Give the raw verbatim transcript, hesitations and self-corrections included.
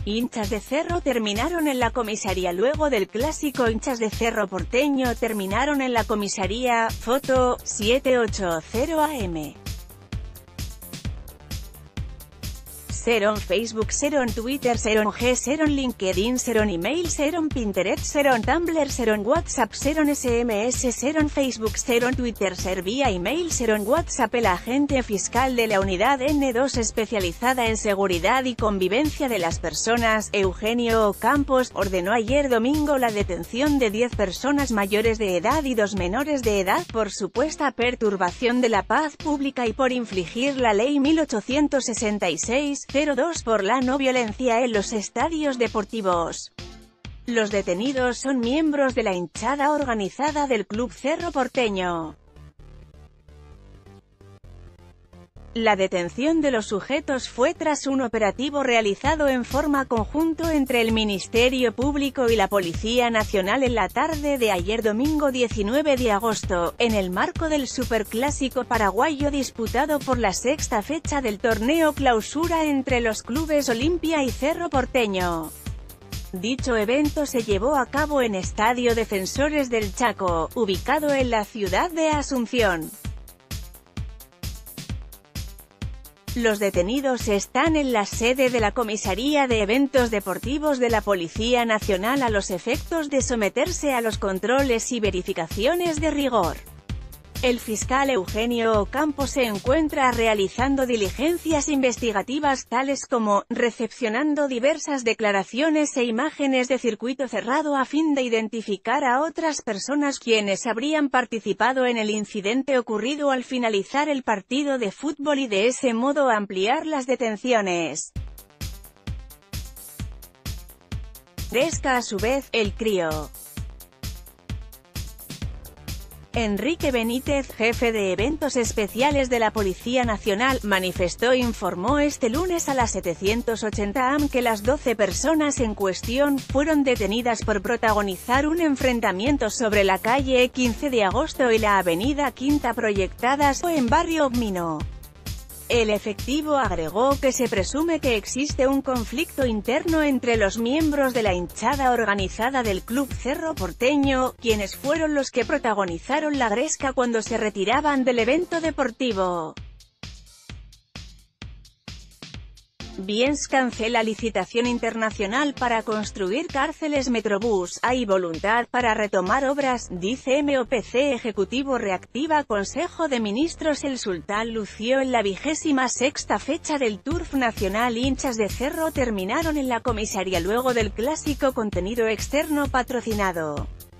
Hinchas de Cerro terminaron en la comisaría luego del clásico. Hinchas de Cerro Porteño terminaron en la comisaría. Foto, siete ochenta a eme. Seron Facebook, Seron Twitter, Seron G, Seron LinkedIn, Seron Email, Seron Pinterest, Seron Tumblr, Seron WhatsApp, Seron ese eme ese, Seron Facebook, Seron Twitter, Ser vía email, Seron WhatsApp. El agente fiscal de la Unidad ene dos especializada en seguridad y convivencia de las personas, Eugenio Campos, ordenó ayer domingo la detención de diez personas mayores de edad y dos menores de edad por supuesta perturbación de la paz pública y por infligir la ley mil ochocientos sesenta y seis cero dos por la no violencia en los estadios deportivos. Los detenidos son miembros de la hinchada organizada del Club Cerro Porteño. La detención de los sujetos fue tras un operativo realizado en forma conjunto entre el Ministerio Público y la Policía Nacional en la tarde de ayer domingo diecinueve de agosto, en el marco del Superclásico paraguayo disputado por la sexta fecha del torneo Clausura entre los clubes Olimpia y Cerro Porteño. Dicho evento se llevó a cabo en Estadio Defensores del Chaco, ubicado en la ciudad de Asunción. Los detenidos están en la sede de la Comisaría de Eventos Deportivos de la Policía Nacional a los efectos de someterse a los controles y verificaciones de rigor. El fiscal Eugenio Campos se encuentra realizando diligencias investigativas tales como, recepcionando diversas declaraciones e imágenes de circuito cerrado a fin de identificar a otras personas quienes habrían participado en el incidente ocurrido al finalizar el partido de fútbol y de ese modo ampliar las detenciones. Gresca a su vez, el crío. Enrique Benítez, jefe de eventos especiales de la Policía Nacional, manifestó e informó este lunes a las setecientos ochenta a eme que las doce personas en cuestión fueron detenidas por protagonizar un enfrentamiento sobre la calle quince de agosto y la avenida Quinta proyectadas en Barrio Mino. El efectivo agregó que se presume que existe un conflicto interno entre los miembros de la hinchada organizada del Club Cerro Porteño, quienes fueron los que protagonizaron la gresca cuando se retiraban del evento deportivo. Biens cancela licitación internacional para construir cárceles Metrobús. Hay voluntad para retomar obras, dice eme o pe ce. Ejecutivo reactiva Consejo de Ministros. El sultán lució en la vigésima sexta fecha del Turf Nacional. Hinchas de Cerro terminaron en la comisaría luego del clásico. Contenido externo patrocinado.